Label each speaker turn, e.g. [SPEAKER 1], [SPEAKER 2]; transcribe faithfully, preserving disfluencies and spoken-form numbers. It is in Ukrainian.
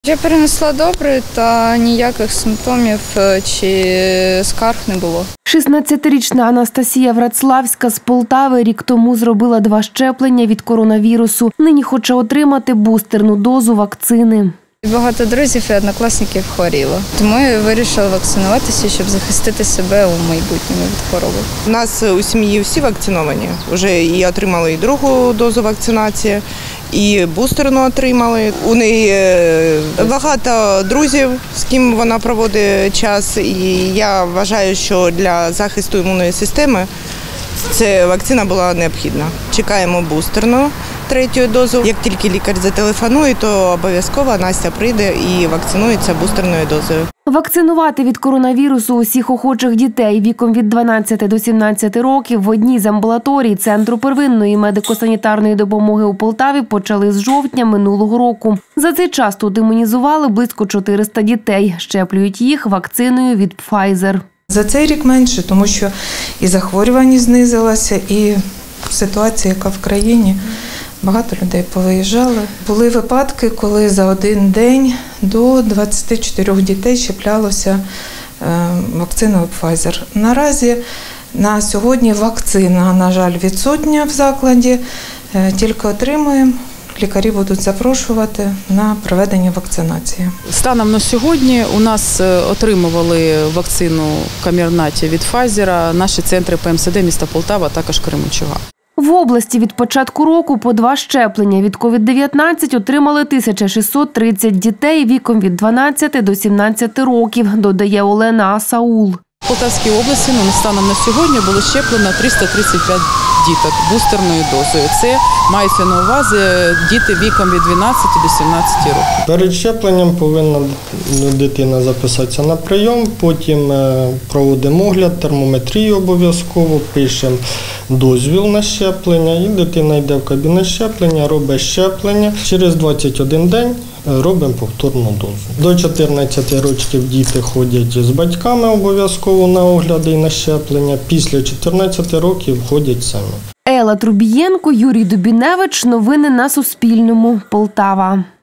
[SPEAKER 1] Я перенесла добре та ніяких симптомів чи скарг не було.
[SPEAKER 2] шістнадцятирічна Анастасія Врацлавська з Полтави рік тому зробила два щеплення від коронавірусу. Нині хоче отримати бустерну дозу вакцини.
[SPEAKER 1] Багато друзів і однокласників хворіло. Тому я вирішила вакцинуватися, щоб захистити себе у майбутньому від хвороби.
[SPEAKER 3] У нас у сім'ї всі вакциновані. Вже і отримали і другу дозу вакцинації, і бустерну отримали. У неї багато друзів, з ким вона проводить час. І я вважаю, що для захисту імунної системи ця вакцина була необхідна. Чекаємо бустерну третю дозу. Як тільки лікар зателефонує, то обов'язково Настя прийде і вакцинується бустерною дозою.
[SPEAKER 2] Вакцинувати від коронавірусу усіх охочих дітей віком від дванадцяти до сімнадцяти років в одній з амбулаторій Центру первинної медико-санітарної допомоги у Полтаві почали з жовтня минулого року. За цей час тут імунізували близько чотириста дітей. Щеплюють їх вакциною від Pfizer.
[SPEAKER 4] За цей рік менше, тому що і захворюваність знизилася, і ситуація, яка в країні, багато людей повиїжджали. Були випадки, коли за один день до двадцяти чотирьох дітей щеплялося вакциною Pfizer. Наразі на сьогодні вакцина, на жаль, відсутня в закладі, тільки отримуємо. Лікарі будуть запрошувати на проведення вакцинації.
[SPEAKER 5] Станом на сьогодні у нас отримували вакцину Камірнаті від Pfizer наші центри Пе Ем Се Де міста Полтава, а також Кременчуга.
[SPEAKER 2] В області від початку року по два щеплення від ковід дев'ятнадцять отримали тисяча шістсот тридцять дітей віком від дванадцяти до сімнадцяти років, додає Олена Асаул.
[SPEAKER 5] В Полтавській області ну, станом на сьогодні було щеплено триста тридцять п'ять діток бустерною дозою. Це мається на увазі діти віком від дванадцяти до сімнадцяти років.
[SPEAKER 6] Перед щепленням повинна дитина записатися на прийом, потім проводимо огляд, термометрію обов'язково, пишемо дозвіл на щеплення і дитина йде в кабінет щеплення, робить щеплення. Через двадцять один день робимо повторну дозу. До чотирнадцяти років діти ходять з батьками обов'язково на огляди і на щеплення. Після чотирнадцяти років ходять самі.
[SPEAKER 2] Елла Трубієнко, Юрій Дубіневич. Новини на Суспільному. Полтава.